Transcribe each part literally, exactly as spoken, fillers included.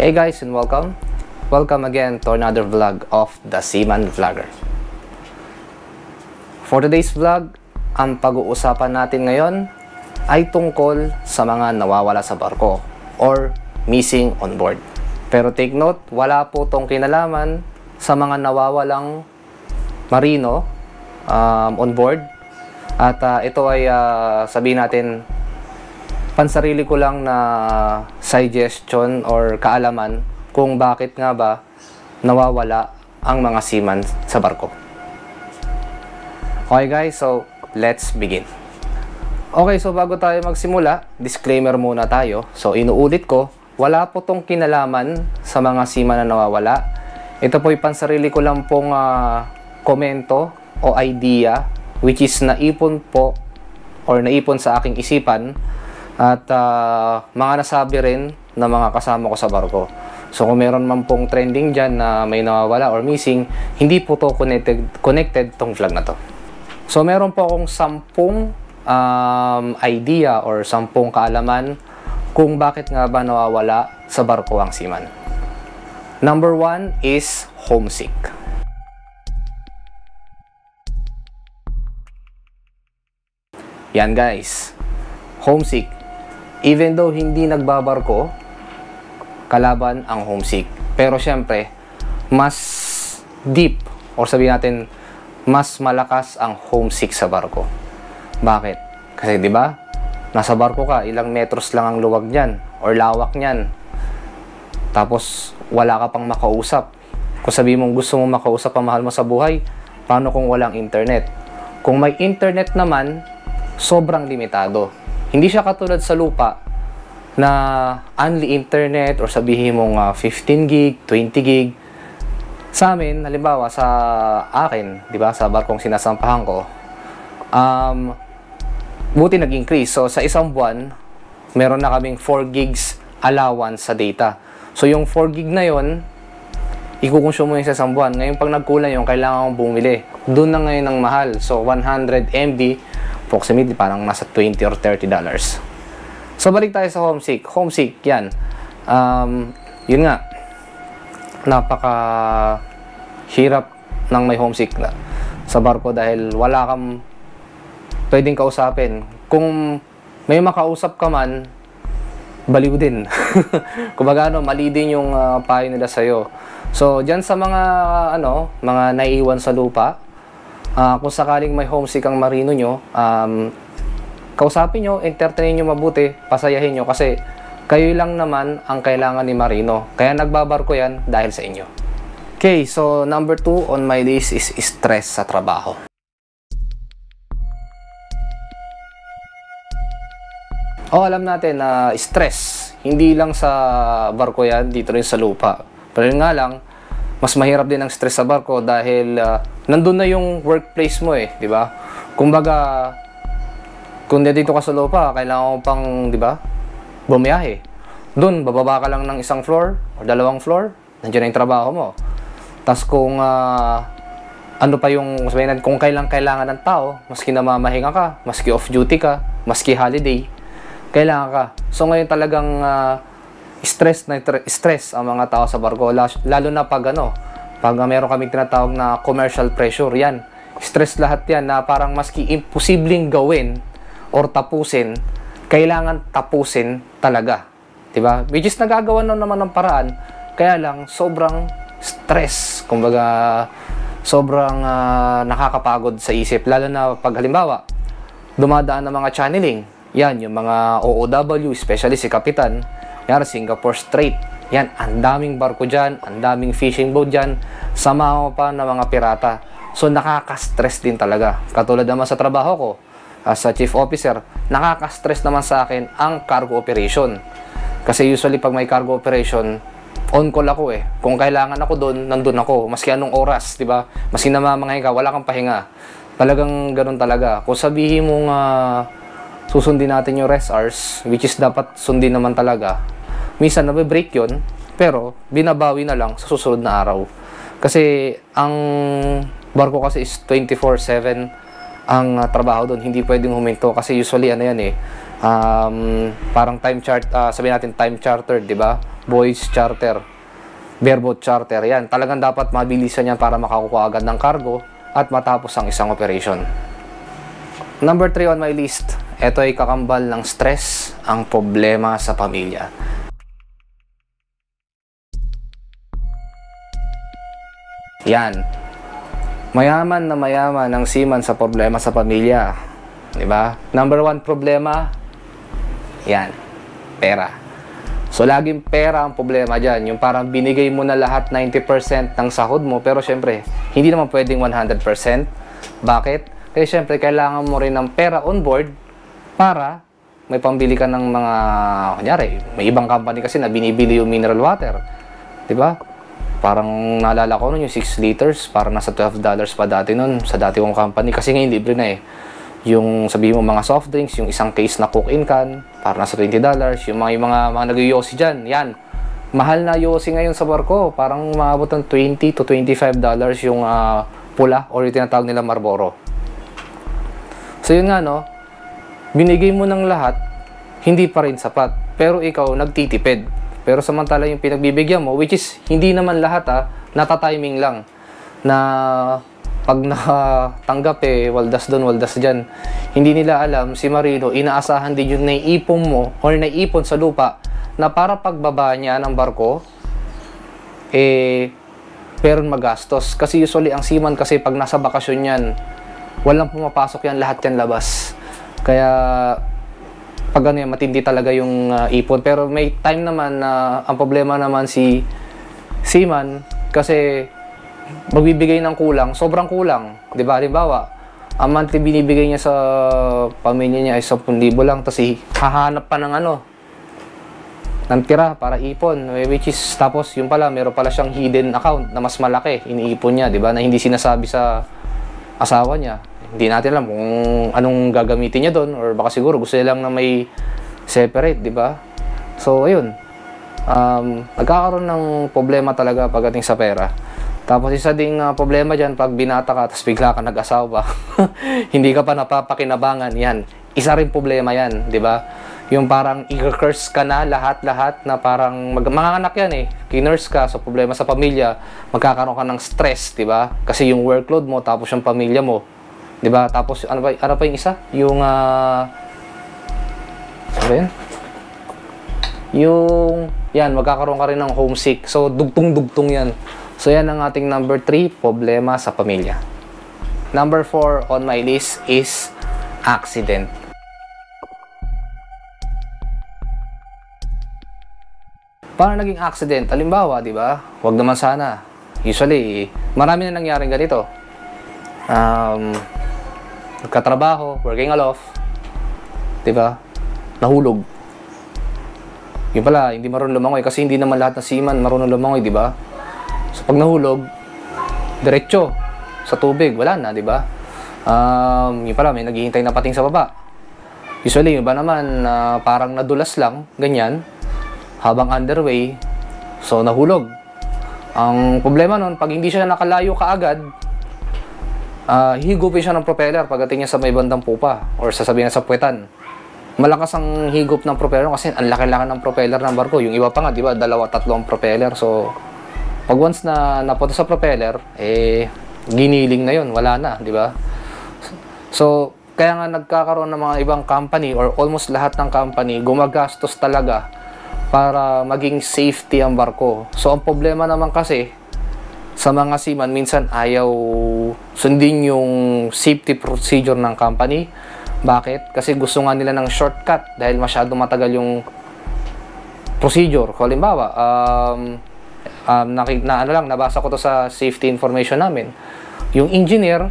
Hey guys, and welcome. Welcome again to another vlog of the Seaman Vlogger. For today's vlog, ang pag-uusapan natin ngayon ay tungkol sa mga nawawala sa barko or missing on board. Pero take note, wala po tong kinalaman sa mga nawawalang marino um, on board. At uh, ito ay uh, sabihin natin pansarili ko lang na suggestion or kaalaman kung bakit nga ba nawawala ang mga seaman sa barko. Okay guys, so let's begin. Okay, so bago tayo magsimula, disclaimer muna tayo. So inuulit ko, wala po tong kinalaman sa mga seaman na nawawala. Ito po'y pansarili ko lang pong uh, komento o idea which is naipon po or naipon sa aking isipan at uh, mga nasabi rin ng mga kasama ko sa barko. So kung meron man pong trending dyan na may nawawala or missing, hindi po to connected, connected tong vlog na to. So meron po akong sampung um, idea or sampung kaalaman kung bakit nga ba nawawala sa barko ang seaman. Number one is homesick. Yan guys, homesick. Even though hindi nagbabarko, kalaban ang homesick. Pero syempre, mas deep, or sabihin natin, mas malakas ang homesick sa barko. Bakit? Kasi di ba, nasa barko ka, ilang metros lang ang luwag niyan, or lawak niyan. Tapos, wala ka pang makausap. Kung sabihin mong gusto mong makausap ang mahal mo sa buhay, paano kung walang internet? Kung may internet naman, sobrang limitado. Hindi siya katulad sa lupa na only internet or sabihin mong uh, fifteen gig, twenty gig. Sa amin, halimbawa sa akin, di ba, sa barkong sinasampahan ko, um, buti nag-increase. So sa isang buwan, meron na kaming four gigs allowance sa data. So yung four gig na yon, ikukonsume mo yung sa isang buwan. Ngayon pag nagkulang yung kailangan mong bumili. Doon na ngayon ang mahal. So one hundred megabytes, approximately parang nasa twenty or thirty dollars. So balik tayo sa homesick. Homesick, yan. Um, yun nga. Napaka hirap ng may homesick na sa barko dahil wala kang pwedeng kausapin. Kung may makausap ka man, baliw din. Kumbaga ano, mali din yung uh, payo nila sa'yo. So dyan sa mga ano, mga naiiwan sa lupa, Uh, kung sakaling may homesick ang marino nyo, um, kausapin nyo, entertainin nyo mabuti, pasayahin nyo kasi kayo lang naman ang kailangan ni marino. Kaya nagbabarko yan dahil sa inyo. Okay, so number two on my list is stress sa trabaho. Oh, alam natin na uh, stress, hindi lang sa barko yan, dito rin sa lupa. Pero yun nga lang, mas mahirap din ang stress sa barko dahil uh, nandun na yung workplace mo eh, di ba? Kumbaga, kung dito ka sa lupa, kailangan mo pang, di ba, bumiyahe. Doon, bababa ka lang ng isang floor o dalawang floor, nandiyan na yung trabaho mo. Tapos kung uh, ano pa yung, sabihin natin, kung kailang kailangan ng tao, maski namamahinga ka, maski off duty ka, maski holiday, kailangan ka. So ngayon talagang uh, stress na stress ang mga tao sa barko, lalo na pag ano, pag uh, meron kaming tinatawag na commercial pressure, yan. Stress lahat yan na parang maski imposibleng gawin or tapusin, kailangan tapusin talaga. Diba? Which is nagagawa na naman ng paraan, kaya lang sobrang stress. Kumbaga, sobrang uh, nakakapagod sa isip. Lalo na pag halimbawa, dumadaan ng mga channeling. Yan, yung mga O O W, especially si Kapitan, yan, Singapore Strait. Yan, ang daming barko dyan, ang daming fishing boat dyan, sama pa ng mga pirata. So, nakaka-stress din talaga. Katulad naman sa trabaho ko, as a chief officer, nakaka-stress naman sa akin ang cargo operation. Kasi usually, pag may cargo operation, on call ako eh. Kung kailangan ako doon, nandun ako. Maski anong oras, di ba? Maski namamangay ka, wala kang pahinga. Talagang ganun talaga. Kung sabihin mong uh, susundin natin yung rest hours, which is dapat sundin naman talaga, minsan nabe-break yun, pero binabawi na lang sa susunod na araw. Kasi ang barko kasi is twenty-four seven ang uh, trabaho doon. Hindi pwedeng huminto kasi usually ano yan eh, um, parang time chart, uh, sabihin natin time charter, di ba? voyage charter, bareboat charter. Yan, talagang dapat mabilisan yan para makakuha agad ng cargo at matapos ang isang operation. Number three on my list, ito ay kakambal ng stress, ang problema sa pamilya. Yan. Mayaman na mayaman ang seaman sa problema sa pamilya. 'Di ba? Number one problema, yan, pera. So, laging pera ang problema dyan. Yung parang binigay mo na lahat ninety percent ng sahod mo, pero syempre, hindi naman pwedeng one hundred percent. Bakit? Kasi syempre, kailangan mo rin ng pera on board para may pambili ka ng mga, kunyari, may ibang company kasi na binibili yung mineral water. 'Di ba? Parang naalala ko nun yung six liters, parang nasa twelve dollars pa dati nun sa dati kong company. Kasi ngayon libre na eh. Yung sabihin mo mga soft drinks, yung isang case na coke in can, parang nasa twenty dollars. Yung mga, yung mga, mga nag-yosi dyan, yan. Mahal na yosi ngayon sa barko. Parang maabot ng twenty to twenty-five dollars yung uh, pula or yung tinatawag nila Marlboro. So yun nga no, binigay mo ng lahat, hindi pa rin sapat. Pero ikaw nagtitipid. Pero samantala yung pinagbibigyan mo, which is hindi naman lahat ah, nata-timing lang. Na pag nakatanggap eh, waldas doon, waldas dyan. Hindi nila alam, si Marino, inaasahan din yung naiipon mo or naiipon sa lupa na para pagbaba niya ng barko, eh, pero magastos. Kasi usually, ang seaman kasi pag nasa bakasyon yan, walang pumapasok yan, lahat yan labas. Kaya, pag ano yan, matindi talaga yung uh, ipon. Pero may time naman na uh, ang problema naman si seaman, kasi magbibigay ng kulang, sobrang kulang. Di ba? Halimbawa, ang monthly binibigay niya sa pamilya niya ay ten thousand lang, tapos hahanap pa ng ano, ng tira para ipon. Which is, tapos yung pala, meron pala siyang hidden account na mas malaki, iniipon niya, di ba? Na hindi sinasabi sa asawa niya. Hindi natin alam kung anong gagamitin niya doon, or baka siguro gusto niya lang na may separate, di ba? So, ayun. Um, nagkakaroon ng problema talaga pagdating sa pera. Tapos isa ding uh, problema dyan, pag binata ka, tapos bigla ka nag-asawa, hindi ka pa napapakinabangan, yan. Isa rin problema yan, di ba? Yung parang i-curse ka na lahat-lahat na parang, mag mga anak yan eh, kinurse ka, so problema sa pamilya, magkakaroon ka ng stress, di ba? Kasi yung workload mo, tapos yung pamilya mo, di ba? Tapos, ano pa, ano pa yung isa? Yung, ah, uh, ano yun? Yung, yan, magkakaroon ka rin ng homesick. So, dugtong-dugtong yan. So, yan ang ating number three, problema sa pamilya. Number four on my list is accident. Paano naging accident? Halimbawa, di ba? Huwag naman sana. Usually, marami na nangyaring ganito. Um, nagkatrabaho, working aloft, di ba? Nahulog. Yung pala, hindi marunong lumangoy kasi hindi naman lahat ng seaman marunong lumangoy, di ba? So, pag nahulog, diretso sa tubig, wala na, di ba? Um, yung pala, may naghihintay na pating sa baba. Usually, yung iba naman, uh, parang nadulas lang, ganyan, habang underway, so nahulog. Ang problema nun, pag hindi siya nakalayo kaagad, uh, higupin siya ng propeller pagdating niya sa may bandang pupa, or sasabihin na sa puwetan. Malakas ang higop ng propeller kasi ang laki-laki ng propeller ng barko. Yung iba pa nga, di ba, dalawa, tatlo ang propeller, so pag once na napunta sa propeller, eh, giniling na yun, wala na, di ba? So, kaya nga nagkakaroon ng mga ibang company or almost lahat ng company, gumagastos talaga para maging safety ang barko. So, ang problema naman kasi, sa mga seaman, minsan ayaw sundin yung safety procedure ng company. Bakit? Kasi gusto nga nila ng shortcut dahil masyado matagal yung procedure. Halimbawa, um, Um, na, na ano lang, nabasa ko to sa safety information namin. Yung engineer,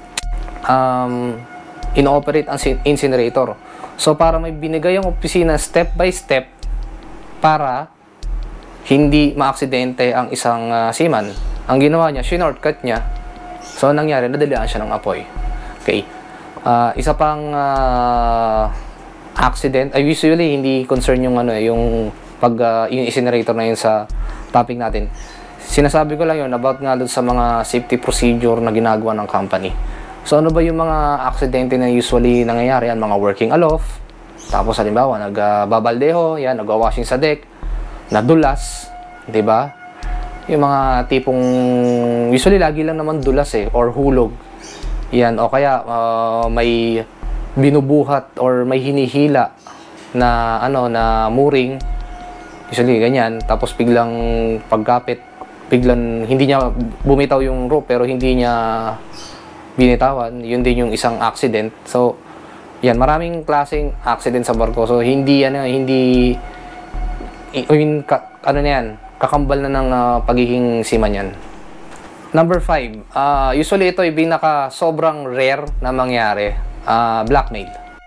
um, ino-operate ang incinerator. So, para may binigay ang opisina step by step para hindi maaksidente ang isang uh, seaman. Ang ginawa niya, shortcut niya. So, nangyari, nadalian siya ng apoy. Okay. Uh, isa pang uh, accident, ay usually hindi concern yung ano eh, yung pag uh, yung incinerator na yun sa topic natin. Sinasabi ko lang yun about nga doon sa mga safety procedure na ginagawa ng company. So ano ba yung mga aksidente na usually nangyayari? Yan, mga working aloft, tapos halimbawa nagbabaldeho, uh, yan, nagwa-washing sa deck, nadulas, 'di ba? Yung mga tipong usually lagi lang naman dulas eh or hulog. Yan, o kaya uh, may binubuhat or may hinihila na ano na mooring. Usually ganyan, tapos biglang pagkapit, biglang hindi niya bumitaw yung rope pero hindi niya binitawan. Yun din yung isang accident. So, yan, maraming klaseng accident sa barko. So, hindi ano, hindi I mean, ka, ano na yan, kakambal na ng uh, pagiging seaman yan. Number five, uh, usually ito ay pinaka sobrang rare na mangyari, uh, blackmail.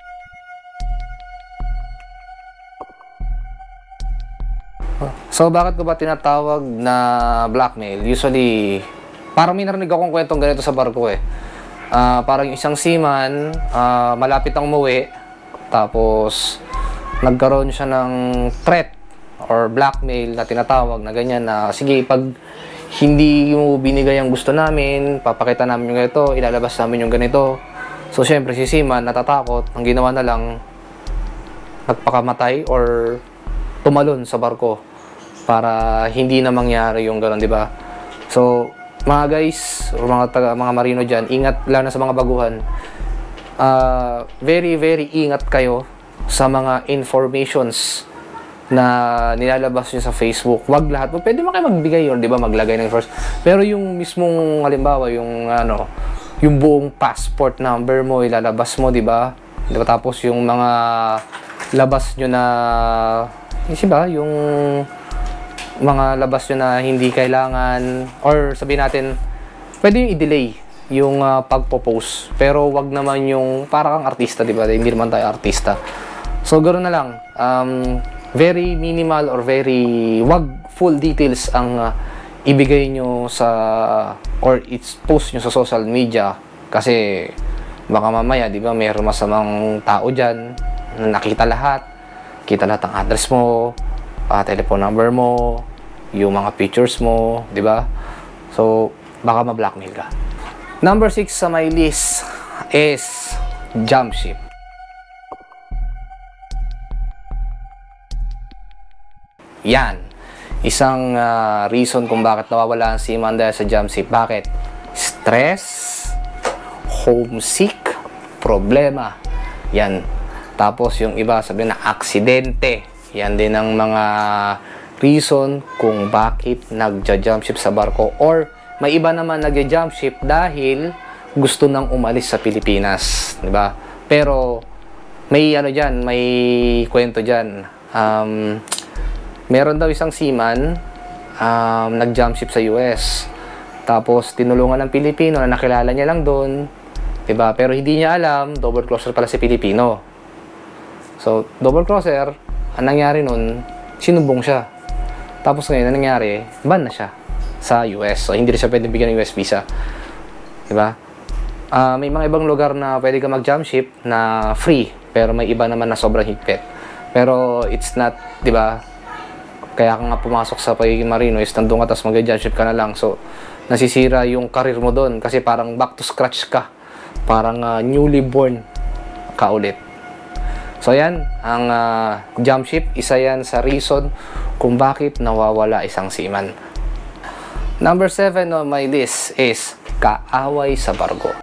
So, bakit ko ba tinatawag na blackmail? Usually, parang may narinig akong kwentong ganito sa barko eh. Uh, parang yung isang seaman, uh, malapit ang umuwi, tapos nagkaroon siya ng threat or blackmail na tinatawag na ganyan na, sige, pag hindi mo binigay ang gusto namin, papakita namin yung ganito, ilalabas namin yung ganito. So, syempre, si seaman natatakot, ang ginawa na lang, nagpakamatay or tumalon sa barko para hindi na mangyari yung gano'n, di ba? So, mga guys, or mga, taga, mga marino dyan, ingat lang na sa mga baguhan. Uh, very, very ingat kayo sa mga informations na nilalabas nyo sa Facebook. Wag lahat. Pwede mo kayo magbigay yun, di ba? Maglagay ng first. Pero yung mismong, halimbawa, yung ano, yung buong passport number mo, ilalabas mo, di ba? Di ba? Tapos yung mga labas nyo na, di ba? Yung mga labas nyo na hindi kailangan, or sabihin natin, pwede yung i-delay yung uh, pagpo-post. Pero wag naman yung, para kang artista, di ba? Hindi naman tayo artista. So, ganoon na lang. Um, very minimal or very wag full details ang uh, ibigay nyo sa or it's post nyo sa social media kasi baka mamaya, di ba, mayroong masamang tao dyan na nakita lahat, kita lahat ang address mo, uh, telephone number mo, yung mga pictures mo, di ba? So, baka ma-blackmail ka. Number six sa my list is jump ship. Yan. Isang uh, reason kung bakit nawawala ang seaman dahil sa jump ship. Bakit? Stress, homesick, problema. Yan. Tapos yung iba sabi na aksidente. Yan din ang mga reason kung bakit nagja-jump ship sa barko. Or may iba naman nagja-jump ship dahil gusto nang umalis sa Pilipinas. Diba? Pero may ano dyan, may kwento dyan. Um... Meron daw isang seaman um, nag-jump ship sa U S. Tapos tinulungan ng Pilipino na nakilala niya lang doon, 'di ba? Pero hindi niya alam, double crosser pala si Pilipino. So, double crosser, ang nangyari noon, sinumbong siya. Tapos ngayon, ang nangyari, ban na siya sa U S. So, hindi rin siya pwedeng bigyan ng U S visa. 'Di ba? Uh, may mga ibang lugar na pwede ka mag-jump ship na free, pero may iba naman na sobrang higpit. Pero it's not, 'di ba? Kaya ka nga pumasok sa pagiging marino is nandun ka tapos mag-jump ship ka na lang. So, nasisira yung career mo doon kasi parang back to scratch ka. Parang uh, newly born ka ulit. So, yan. Ang uh, jump ship, isa yan sa reason kung bakit nawawala isang seaman. Number seven on my list is kaaway sa barko.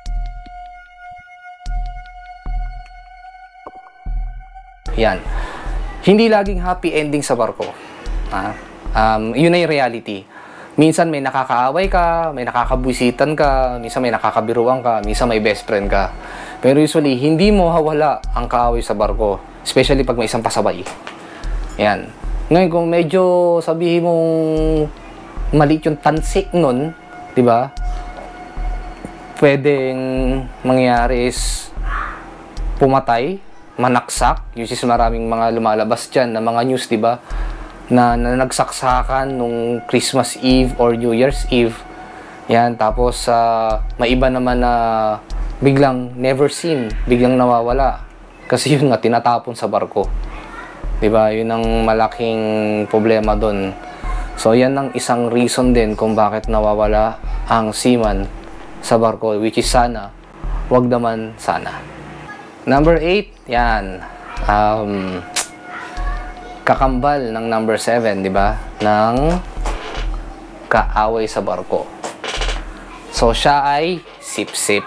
Yan. Hindi laging happy ending sa barko. Ah, um, yun na yung reality. Minsan may nakakaaway ka, may nakakabwisitan ka, minsan may nakakabiruan ka, minsan may best friend ka. Pero usually, hindi mo hawala ang kaaway sa barko. Especially pag may isang pasabay. Yan. Ngayon, kung medyo sabihin mong maliit yung tansik nun, di ba? Pwedeng mangyari is pumatay, manaksak. Usually maraming mga lumalabas dyan na mga news, di ba? Na, na nagsaksakan nung Christmas Eve or New Year's Eve. Yan, tapos uh, may iba naman na biglang never seen, biglang nawawala. Kasi yun nga, tinatapon sa barko. Diba? Yun ang malaking problema doon. So, yan ang isang reason din kung bakit nawawala ang seaman sa barko, which is sana, wag naman sana. Number eight, yan. Um... kakambal ng number seven, di ba? Ng kaaway sa barko. So, siya ay sip-sip.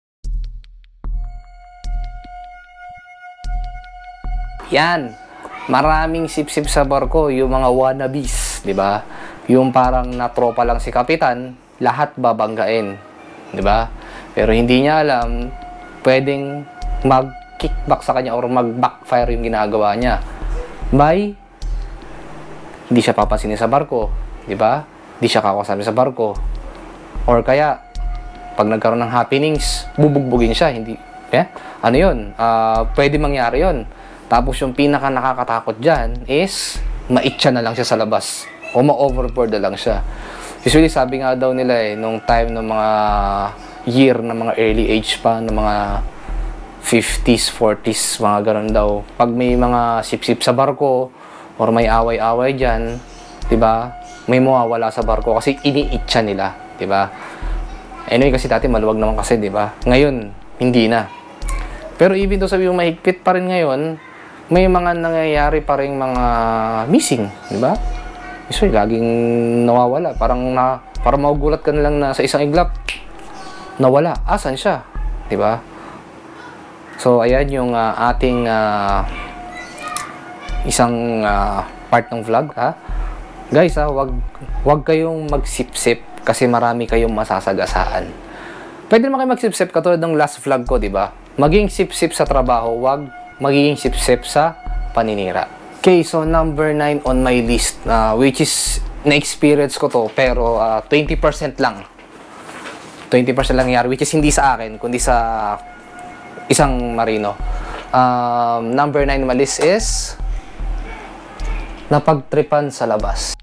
Yan. Maraming sip-sip sa barko, yung mga wannabes, di ba? Yung parang natropa lang si kapitan, lahat babanggain, di ba? Pero hindi niya alam, pwedeng mag-kickback sa kanya or mag-backfire yung ginagawa niya. By, hindi siya papansinin sa barko, di ba? Hindi siya kakasama sa barko. Or kaya, pag nagkaroon ng happenings, bubugbugin siya, hindi, eh? Ano yun? Uh, pwede mangyari yun. Tapos yung pinaka nakakatakot dyan is maitsa na lang siya sa labas o ma-overboard na lang siya. Usually sabi nga daw nila eh, nung time ng mga year ng mga early age pa, ng mga fifties, forties, mga ganun daw. Pag may mga sip-sip sa barko or may away-away dyan, diba? May mawawala sa barko kasi iniitsa nila, diba? Anyway, kasi dati maluwag naman kasi, diba? Ngayon, hindi na. Pero even though sabi mo mahigpit pa rin ngayon, may mga nangyayari pa rin mga missing, di ba? So, laging nawawala. Parang na, parang magugulat ka na lang na sa isang iglap, nawala. Asan siya? Di ba? So, ayan yung uh, ating uh, isang uh, part ng vlog, ha? Guys, ha, wag, wag kayong magsip-sip kasi marami kayong masasagasaan. Pwede naman kayo magsip-sip katulad ng last vlog ko, di ba? Maging sip-sip sa trabaho, wag magiging sip-sip sa paninira. Okay, so number nine on my list, uh, which is na-experience ko to, pero uh, twenty percent lang. twenty percent lang nangyari, which is hindi sa akin, kundi sa isang marino. Um, number nine on my list is napagtripan sa labas.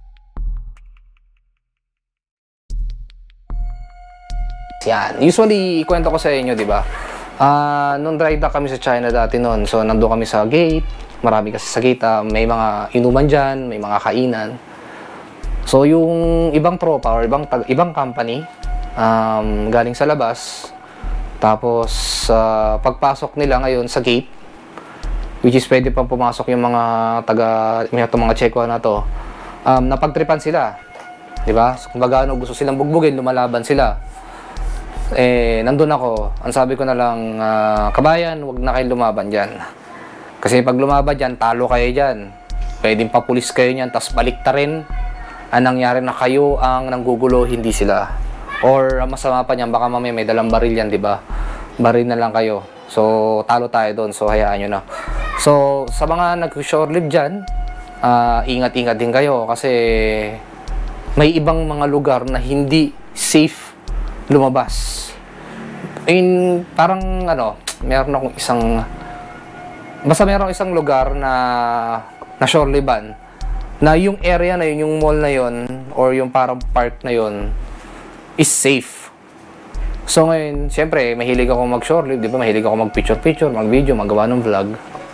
Yan. Usually, ikwento ko sa inyo, di ba? Uh, nung dry dock kami sa China dati noon, so nandun kami sa gate, marami kasi sa gate, uh, may mga inuman dyan, may mga kainan. So yung ibang tropa or ibang, ibang company, um, galing sa labas, tapos uh, pagpasok nila ngayon sa gate, which is pwede pang pumasok yung mga taga, yung mga checkwa na to, um, napagtripan sila, di ba? So kung bagano gusto silang bugbugin, lumalaban sila. Eh, nandun ako. Ang sabi ko na lang, uh, kabayan, wag na kayo lumaban dyan. Kasi pag lumaban dyan, talo kayo dyan. Pwedeng papulis kayo dyan, tas balik ta rin. Ang nangyari na kayo ang nanggugulo, hindi sila. Or, ang masama pa niyan, baka mamaya may dalang baril yan, di ba? Baril na lang kayo. So, talo tayo doon. So, hayaan nyo na. So, sa mga nag-shore live dyan, uh, ingat-ingat din kayo. Kasi, may ibang mga lugar na hindi safe lumabas. In parang ano, meron akong isang basta meron isang lugar na na shore liban na yung area na yun, yung mall na yun or yung parang park na yun is safe. So ngayon, syempre, mahilig ako mag-shore live, di ba? Mahilig ako mag-picture-picture, mag-video, magawa ng vlog.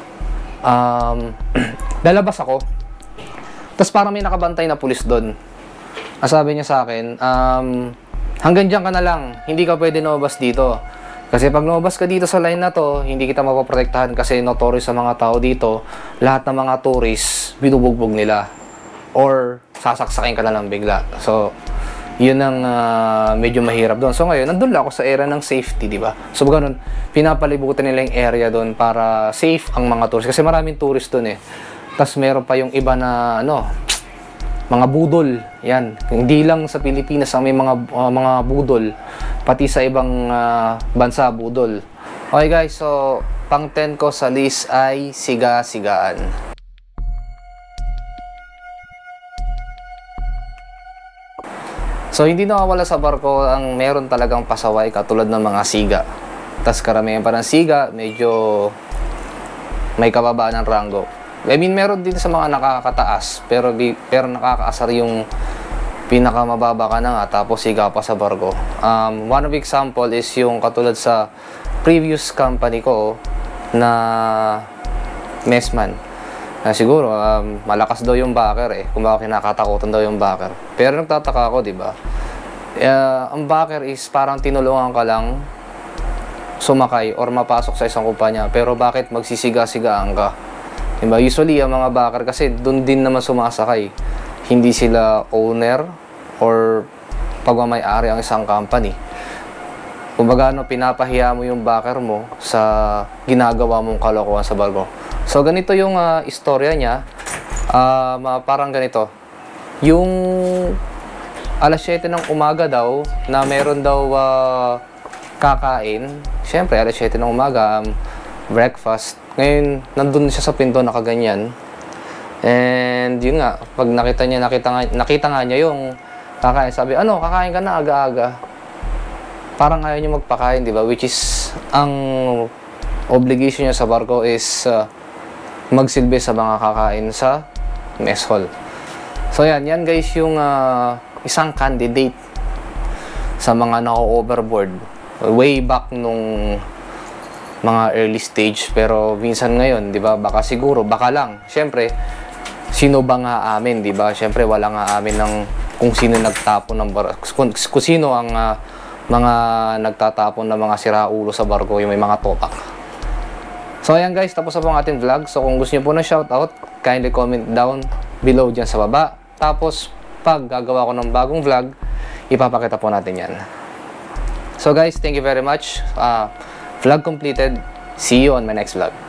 Um, lalabas ako. Tapos parang may nakabantay na pulis doon. Ang sabi niya sa akin, um, hanggang dyan ka na lang, hindi ka pwede lumabas dito. Kasi pag lumabas ka dito sa line na to, hindi kita mapoprotektahan kasi notorious sa mga tao dito, lahat ng mga tourists, binubugbog nila. Or sasaksakin ka na lang bigla. So, yun ang uh, medyo mahirap doon. So ngayon, nandun lang ako sa area ng safety, di ba? So ganun, pinapalibutan nila yung area doon para safe ang mga tourists. Kasi maraming tourists doon eh. Tapos meron pa yung iba na, ano, mga budol, yan. Hindi lang sa Pilipinas ang may mga uh, mga budol, pati sa ibang uh, bansa budol. Okay guys, so pang ten ko sa list ay siga-sigaan. So hindi nawawala sa barko ang meron talagang pasaway katulad ng mga siga. Tas karamihan pa ng siga, medyo may kababaan ng rango. I mean, meron din sa mga nakakataas, pero, pero nakakaasar yung pinakamababa ka na nga, tapos siga pa sa barko. Um, one of example is yung katulad sa previous company ko na messman. Na siguro, um, malakas daw yung backer eh, kung baka kinakatakutan daw yung backer. Pero nagtataka ako, di ba? Uh, ang backer is parang tinulungan ka lang sumakay or mapasok sa isang kumpanya, pero bakit magsisiga-sigaan ka? Diba? Usually, ang mga backer kasi doon din naman sumasakay. Hindi sila owner or pagmamay-ari ang isang company. Kumbaga, no, pinapahiya mo yung backer mo sa ginagawa mong kalokohan sa barko. So, ganito yung uh, istorya niya. Uh, parang ganito. Yung alas siyete ng umaga daw, na meron daw uh, kakain. Siyempre, alas siyete ng umaga, um, breakfast. Ngayon, nandun siya sa pinto, nakaganyan. And, yun nga, pag nakita niya, nakita nga, nakita nga niya yung kakain. Sabi, ano, kakain ka na aga-aga. Parang ayaw niya magpakain, di ba? Which is, ang obligation niya sa barko is uh, magsilbi sa mga kakain sa mess hall. So, yan. Yan, guys, yung uh, isang candidate sa mga nako-overboard. Way back nung mga early stage, pero minsan ngayon, 'di ba? Baka siguro, baka lang. Syempre, sino ba nga amin, 'di ba? Syempre wala nga amin ng kung sino nagtapon ng barko, kung, kung sino ang uh, mga nagtatapon ng mga siraulo sa barko, yung may mga topak. So ayan guys, tapos na po ang ating vlog. So kung gusto niyo po ng shoutout, kindly comment down below diyan sa baba. Tapos pag gagawa ko ng bagong vlog, ipapakita po natin 'yan. So guys, thank you very much. Uh, Vlog completed. See you on my next vlog.